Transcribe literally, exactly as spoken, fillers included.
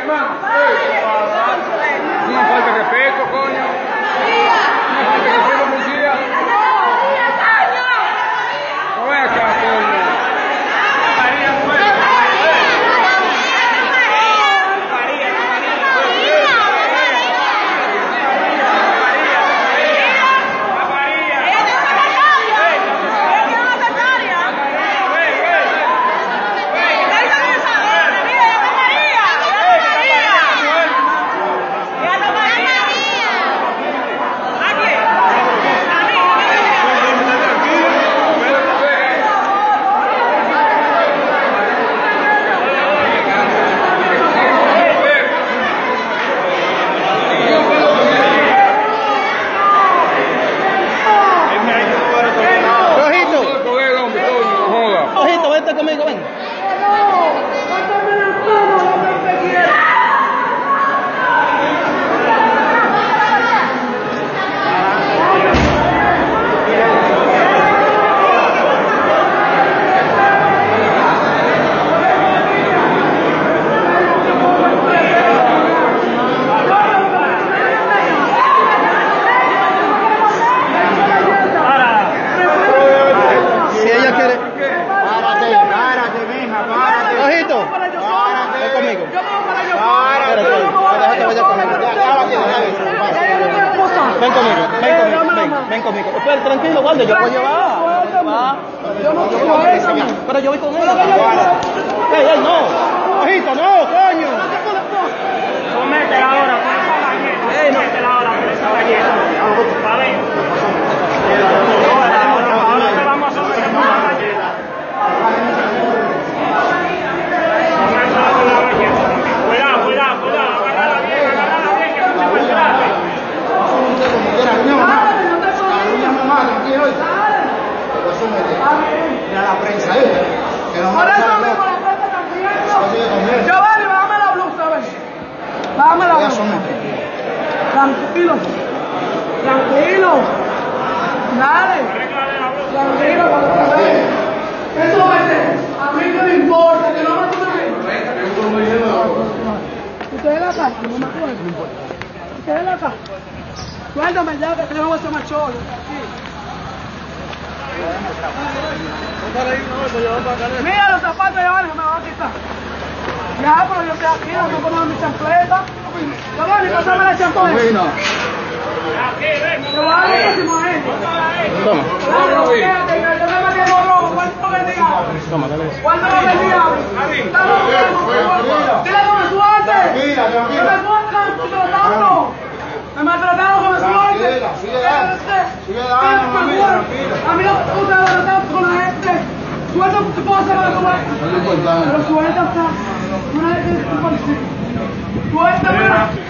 hermano. Una falta de respeto, coño. Una falta de respeto, policía. No ven acá, coño. Conmigo, ven. Si ella quiere. Ojito, ven conmigo. Ven conmigo, ven conmigo, ven, ven conmigo. Espera, tranquilo, guarda, yo voy a llevar. Yo voy a llevar. Pero yo voy con ella. Ey, ey, no. Ojito, no, coño. Sométela ahora por esa galleta. Sométela ahora por esa galleta. ¿Vale? Ahora te vamos a someter por la galleta. Cuidado, cuidado, cuidado, agárrala bien, agárrala bien, que no te puede quedar. Mira la prensa ahí. Por eso mismo la prensa está viendo. Giovanni, bájame la blusa, ven. Bájame la blusa. Tranquilo. Tranquilo. Dale. Tranquilo, eso es. A mí no me importa, que no me acuerdo. Usted es la casa, no me acuerdo. Usted es la casa. Suéltame ya que tenemos ese macholo. Mira los zapatos de Giovanni, me van a quitar. Ya, pero yo estoy aquí, no me pongo mi chancleta. Giovanni, pásame la chancleta. Giovanni, próximo a esto. Toma. Claro, quédate, yo no me quedo rojo. ¿Cuánto me diablo? Toma, dale. ¿Cuánto me diablo? Dile con el suerte. Tranquila, tranquila. Me maltrataron. Me maltrataron con el suerte. Sigue dando, sigue dando, mami, tranquila. A mí no ustedes maltratan con la gente. Suelta tu cosa para tu No es importante. pero suelta, está. Una vez que es un policía. Suéltame.